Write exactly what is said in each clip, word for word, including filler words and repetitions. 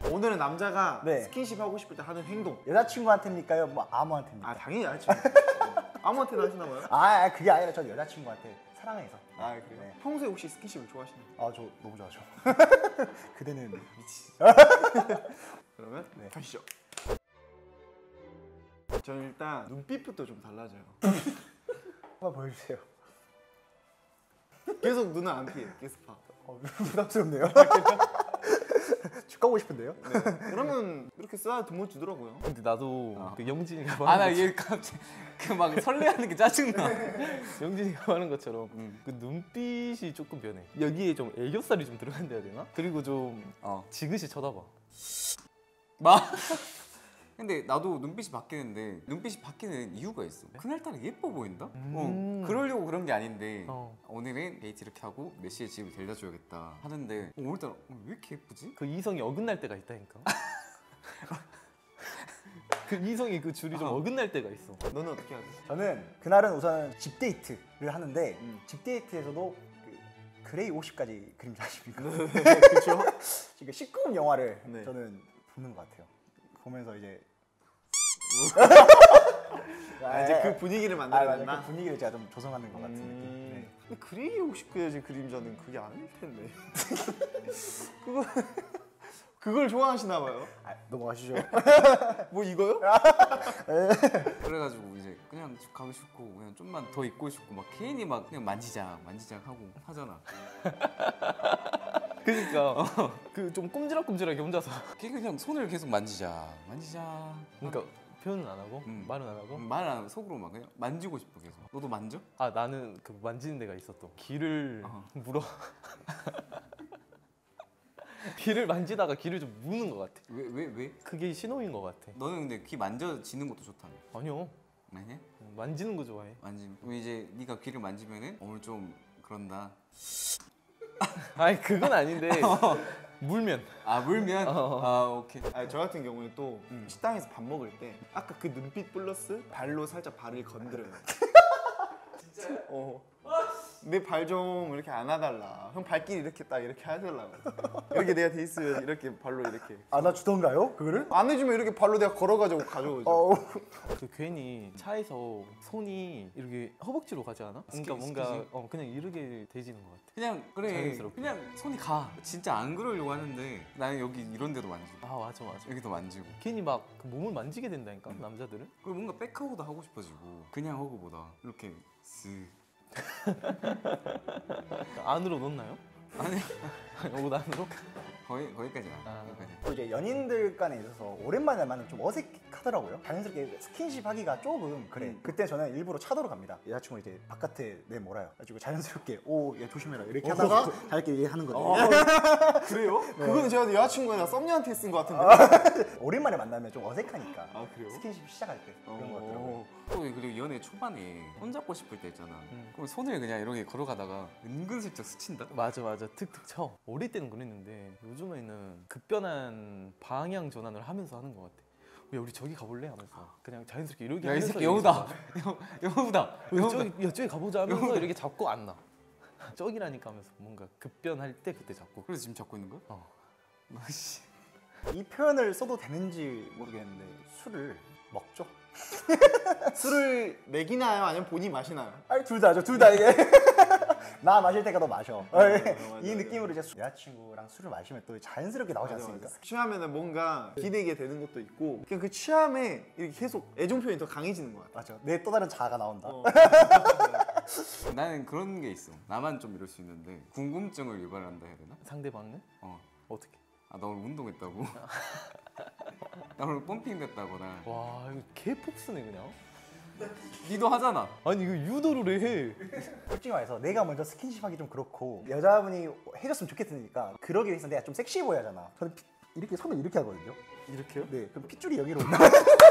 오늘은 남자가 네. 스킨십 하고 싶을 때 하는 행동. 여자친구한테입니까요? 뭐 아무한테입니까? 아 당연히 여자친구. 아무한테나 하시나 봐요? 아 그게 아니라 전 여자친구한테 사랑해서. 아 그래요? 네. 평소에 혹시 스킨십을 좋아하시나요? 아 저 너무 좋아하죠. 그대는 미치. 그러면 네. 가시죠. 저는 일단 눈빛부터 좀 달라져요. 한번 보여주세요. 계속 눈을 안 피해요. 계속 봐. 어, 부담스럽네요. 축 가고 싶은데요? 네. 그러면 이렇게 쏴야 돈 주더라고요. 근데 나도 아. 그 영진이가 아 나 얘 갑자기 그 막 설레하는 게 짜증나. 영진이가 하는 것처럼 음. 그 눈빛이 조금 변해. 여기에 좀 애교살이 좀 들어간다야 되나? 그리고 좀 어. 지그시 쳐다봐. 막. 근데 나도 눈빛이 바뀌는데 눈빛이 바뀌는 이유가 있어. 그날따라 예뻐 보인다? 음. 어, 그러려고 그런 게 아닌데 어. 오늘은 데이트 이렇게 하고 몇 시에 집을 데려다 줘야겠다 하는데 어, 오늘따라 어, 왜 이렇게 예쁘지? 그 이성이 어긋날 때가 있다니까. 그 이성이 그 줄이 좀 어. 어긋날 때가 있어. 너는 어떻게 하지? 저는 그날은 우선 집 데이트를 하는데 음. 집 데이트에서도 그 그레이 오십까지 그림자 아십니까? 그렇죠. 지금 십구 금 영화를 네. 저는 보는 것 같아요. 보면서 이제 아, 이제 그 분위기를 아, 만들어야 맞아. 된다. 그 분위기를 제가 좀 조성하는 것 같은 느낌. 음... 네. 근데 그레이 오십구의 그림자는 그게 아닐 텐데. 그거 그걸 좋아하시나 봐요. 아, 넘어가시죠. 뭐 이거요? 그래가지고 이제 그냥 가고 싶고 그냥 좀만 더 있고 싶고 막 괜히 막 그냥 만지작 만지작 하고 하잖아. 그러니까 그 좀 꼼지락꼼지락하게 혼자서. 걔 그냥 손을 계속 만지작 만지작. 그러니까 표현은 안 하고 음. 말은 안 하고. 말 안 하고 속으로 막 그냥 만지고 싶어 계속. 너도 만져? 아 나는 그 만지는 데가 있어 또. 귀를 어. 물어. 귀를 만지다가 귀를 좀 무는 것 같아. 왜 왜 왜? 그게 신호인 것 같아. 너는 근데 귀 만져지는 것도 좋다며. 아니요. 아니? 만지는 거 좋아해. 만지면 그럼 이제 네가 귀를 만지면은 오늘 좀 그런다. 아니 그건 아닌데 물면. 아 물면? 어. 아 오케이. 아니, 저 같은 경우는 또 식당에서 밥 먹을 때 아까 그 눈빛 플러스 발로 살짝 발을 건드려요. 진짜요? 어. 내 발 좀 이렇게 안아달라. 형 발길 이렇게 딱 이렇게 해달라고. 이렇게 내가 돼 있으면 이렇게 발로 이렇게. 안아주던가요? 그거를? 안 해주면 이렇게 발로 내가 걸어가지고 가져오죠. 어, 그 괜히 차에서 손이 이렇게 허벅지로 가지 않아? 그러니까 스킨, 뭔가 스킨십? 어, 그냥 이렇게 대지는 것 같아. 그냥 그래 자연스럽게. 그냥 손이 가. 진짜 안 그러려고 하는데 나는 여기 이런 데도 만지고 아 맞아 맞아. 여기도 만지고 괜히 막그 몸을 만지게 된다니까 남자들은. 그리고 뭔가 백허그도 하고 싶어지고 그냥 허그보다 이렇게 쓱. 안으로 넣나요? 아니 옷 안으로? 거의 거기까지야. 아. 거기까지. 또 이제 연인들 간에 있어서 오랜만에 만나면 좀 어색하더라고요. 자연스럽게 스킨십 하기가 조금 그래. 음. 그때 저는 일부러 차도로 갑니다. 여자친구 이제 바깥에 내몰아요. 그래가지고 자연스럽게 오, 야 조심해라 이렇게 하다가 자기끼리 얘기하는 거예요. 그래요? 그거는 제가 여자친구나 썸녀한테 쓴 것 같은데. 오랜만에 만나면 좀 어색하니까. 아 그래요? 스킨십 시작할 때 그런 거 같더라고요. 어. 또 그리고 연애 초반에 손잡고 싶을 때 있잖아. 음. 그럼 손을 그냥 이렇게 걸어가다가 은근슬쩍 스친다. 맞아 맞아 툭툭 쳐. 어릴 때는 그랬는데 요즘에는 급변한 방향 전환을 하면서 하는 것 같아. 야 우리 저기 가볼래? 하면서 그냥 자연스럽게 이렇게 야 이 하면서 새끼 이렇게 여우다. 잡아. 여우다. 야, 여우다. 저기, 야 저기 가보자 하면서 이렇게 잡고 안 나. 저기라니까 하면서 뭔가 급변할 때 그때 잡고. 그래서 지금 잡고 있는 거야? 어. 아씨. 이 표현을 써도 되는지 모르겠는데 술을 먹죠. 술을 먹이나요? 아니면 본인이 마시나요? 아니 둘 다죠. 둘 다 이게. 나 마실 때가 너 마셔. 맞아, 이 맞아. 느낌으로 이제 여자친구랑 술을 마시면 또 자연스럽게 나오지 맞아, 않습니까? 맞아. 취하면은 뭔가 기대게 되는 것도 있고 그냥 그 취함에 이렇게 계속 애정 표현이 더 강해지는 것 같아. 맞아. 내 또 다른 자아가 나온다. 어. 나는 그런 게 있어. 나만 좀 이럴 수 있는데 궁금증을 유발한다 해야 되나? 상대방은 어. 어떻게? 아 나 오늘 운동했다고? 나 오늘 펌핑 됐다거나. 와 이거 개폭스네 그냥. 니도 하잖아. 아니 이거 유도를 해. 솔직히 말해서 내가 먼저 스킨십 하기 좀 그렇고 여자분이 해줬으면 좋겠으니까 그러기 위해서 내가 좀 섹시해 보여야 하잖아. 저는 피, 이렇게 손을 이렇게 하거든요. 이렇게요? 네, 그럼 핏줄이 여기로 온다.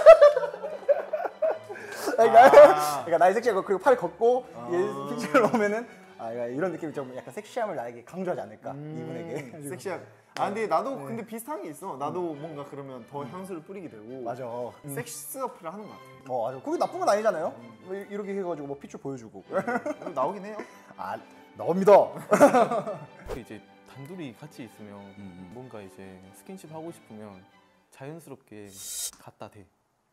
그러니까, 아. 그러니까 나이 섹시하고 그리고 팔 걷고 아. 얘 핏줄을 오면은 아 그러니까 이런 느낌이 좀 약간 섹시함을 나에게 강조하지 않을까 음, 이분에게. 섹시한. 아 근데 나도 네. 근데 비슷한 게 있어. 나도 뭔가 그러면 더 향수를 뿌리게 되고. 맞아. 음. 섹스 어필을 하는 것 같아. 어, 맞아. 그게 나쁜 건 아니잖아요. 뭐 이렇게 해가지고 뭐 핏줄 보여주고. 나오긴 해요. 아, 나옵니다. 그 이제 단둘이 같이 있으면 음. 뭔가 이제 스킨십 하고 싶으면 자연스럽게 갖다 대.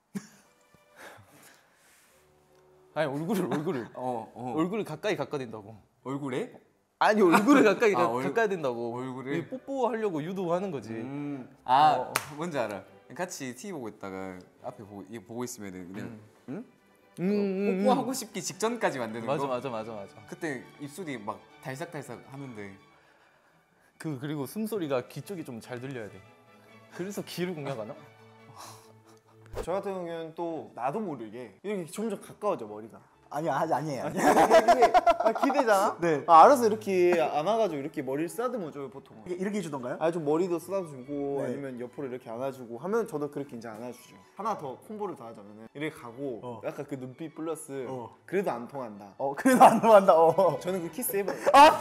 아니 얼굴을 얼굴을 어, 어. 얼굴을 가까이 가까이 된다고. 얼굴에? 아니 얼굴을 가까이 아, 가, 얼- 가까이 된다고. 얼굴을? 이 뽀뽀하려고 유도하는 거지. 음. 아 어. 뭔지 알아. 같이 티비 보고 있다가 앞에 보고, 이거 보고 있으면은 그냥 음. 응? 음, 음, 뽀뽀하고 싶기 직전까지 만드는 맞아 거. 맞아 맞아 맞아. 그때 입술이 막 달싹달싹 하는데 그 그리고 숨소리가 귀 쪽이 좀 잘 들려야 돼. 그래서 귀를 공략하나? 저 같은 경우는 또 나도 모르게 이렇게 점점 가까워져 머리가. 아니요 아직 아니에요. 아니, 근데 아, 기대잖아. 네. 아, 알아서 이렇게 안아가지고 이렇게 머리를 쓰다듬어 줘요 보통. 이게 이렇게 해주던가요? 아 좀 머리도 쓰다주고 네. 아니면 옆으로 이렇게 안아주고 하면 저도 그렇게 이제 안아주죠. 하나 더 콤보를 더 하자면은 이렇게 가고 어. 약간 그 눈빛 플러스 어. 그래도 안 통한다. 어 그래도 안 넘어간다. 어. 저는 그 키스 해봐요.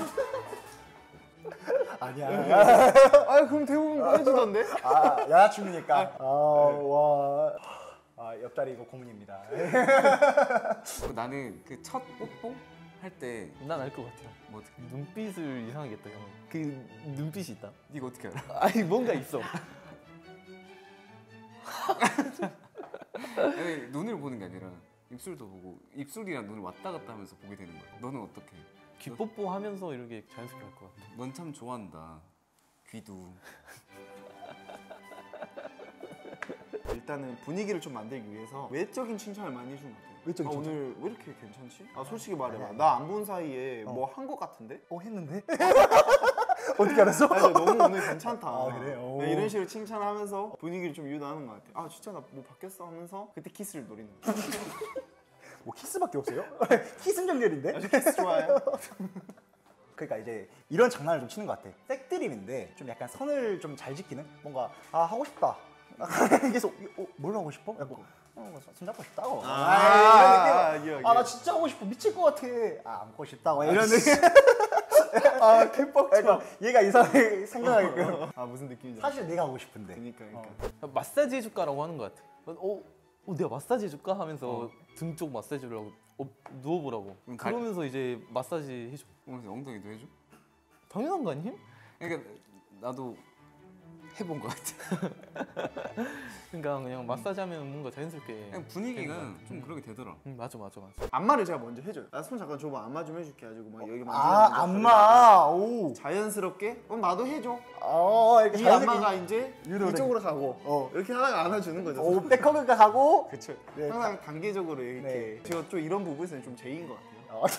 아니야. 아 그럼 대부분 꺼내주던데? 아 여자친구니까. 아와. 아 옆자리 이거 고문입니다. 그리고 나는 그 첫 뽀뽀 할 때 난 알 것 같아요. 뭐 어떻게? 눈빛을 이상하겠다 형은. 그 눈빛이 있다. 네가 어떻게 알아? 아니 뭔가 있어. 아니, 눈을 보는 게 아니라 입술도 보고 입술이랑 눈을 왔다 갔다 하면서 보게 되는 거야. 너는 어떻게? 귀 뽀뽀하면서 이렇게 자연스럽게 할 것 같아. 넌 참 좋아한다. 귀도. 일단은 분위기를 좀 만들기 위해서 외적인 칭찬을 많이 해주는 것 같아요. 외적인 아, 칭찬? 오늘 왜 이렇게 괜찮지? 아 솔직히 말해봐. 아니, 나 안 본 사이에 어. 뭐 한 것 같은데? 어 했는데? 어떻게 알았어? 아니 너무 오늘 괜찮다. 아, 그래? 오. 네, 이런 식으로 칭찬하면서 분위기를 좀 유도하는 것 같아. 아 진짜 나 뭐 바뀌었어 하면서 그때 키스를 노리는 거야. 뭐 키스밖에 없어요? 키스 연결인데? 아주 키스 좋아해요? 그러니까 이제 이런 장난을 좀 치는 것 같아. 색드립인데 좀 약간 선을 좀 잘 지키는 뭔가 아 하고 싶다. 계속 어, 뭘 하고 싶어? 야, 뭐, 어, 손 잡고 싶다고. 아, 이런 느낌. 이거, 아, 나 이거. 진짜 하고 싶어. 미칠 것 같아. 아, 안고 싶다고. 이런 느낌. 아 개뻑쳐. 그러니까 얘가 이상하게 생각하게끔. 아 무슨 느낌인지. 사실 내가 하고 싶은데. 그러니까 그러니까. 마사지 해줄까라고 하는 것 같아. 어, 어 내가 마사지 해줄까 하면서 어. 등 쪽 마사지를 하고 어, 누워보라고. 그럼 갈- 그러면서 이제 마사지 해줘. 그래서 엉덩이도 해줘? 당연한 거 아님? 그러니까 나도 해본 것 같아. 그러니까 그냥 마사지 하면 뭔가 자연스럽게. 그냥 분위기가 되는 거야. 좀 그렇게 되더라. 응 맞아 맞아 맞아. 안마를 제가 먼저 해줘요. 나 손 잠깐 줘봐. 안마 좀 해줄게. 가지고 막 여기 만지면 아, 안마. 오. 자연스럽게. 그럼 나도 해줘. 어, 이렇게 이 자연스럽게 안마가 이제 유도를 이쪽으로 가고 어. 이렇게 하다가 안아주는 거죠. 오, 백허그가 가고. 그쵸. 네, 항상 단계적으로 이렇게. 네. 제가 좀 이런 부분에서는 좀 제이인 것 같아요. 어.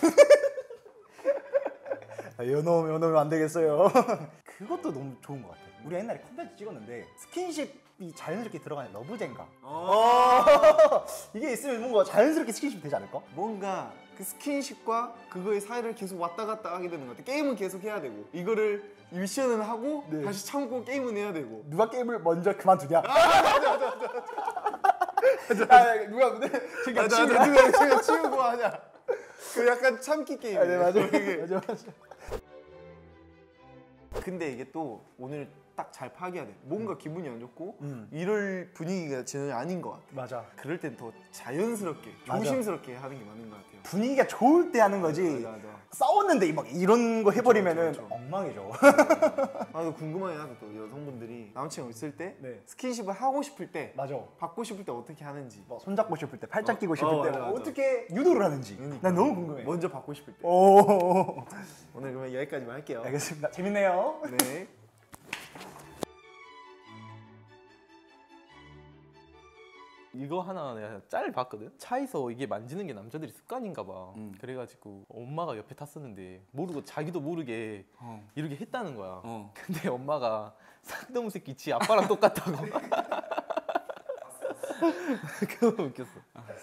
아, 연놈 연놈이 안 되겠어요. 그것도 너무 좋은 것 같아. 우리 옛날에 컨텐츠 찍었는데 스킨십이 자연스럽게 들어가는 러브젠가. 어. 이게 있으면 뭔가 자연스럽게 스킨십 되지 않을까? 뭔가 그 스킨십과 그거의 사이를 계속 왔다 갔다 하게 되는 것 같아. 게임은 계속 해야 되고 이거를 미션은 하고 네. 다시 참고 게임은 해야 되고. 누가 게임을 먼저 그만두냐? 아, 누가 근데 지금 맞아, 치우냐? 맞아, 누가 지금 치우고 하냐? 그 약간 참기 게임. 아, 네 맞아. 이게. 맞아 맞아. 근데 이게 또 오늘 딱 잘 파악해야 돼. 뭔가 기분이 안 좋고 음. 이럴 분위기가 전혀 아닌 것 같아. 맞아. 그럴 땐 더 자연스럽게 맞아. 조심스럽게 하는 게 맞는 것 같아요. 분위기가 좋을 때 하는 거지. 맞아 맞아. 싸웠는데 막 이런 거 해버리면은 그쵸, 그쵸. 엉망이죠. 아, 또 궁금하긴 하다. 또 여성분들이 남친이 있을 때 네. 스킨십을 하고 싶을 때 맞아. 받고 싶을 때 어떻게 하는지. 뭐 손잡고 싶을 때, 팔짱 어, 끼고 싶을 어, 때 맞아, 맞아. 어떻게 유도를 하는지 그러니까. 난 너무 궁금해. 먼저 받고 싶을 때. 오. 오늘 그러면 여기까지만 할게요. 알겠습니다. 재밌네요. 네. 이거 하나 내가 짤 봤거든. 차에서 이게 만지는 게 남자들이 습관인가 봐. 음. 그래가지고 엄마가 옆에 탔었는데 모르고 자기도 모르게 어. 이렇게 했다는 거야. 어. 근데 엄마가 쌍놈 새끼 지 아빠랑 똑같다고. 그거 웃겼어.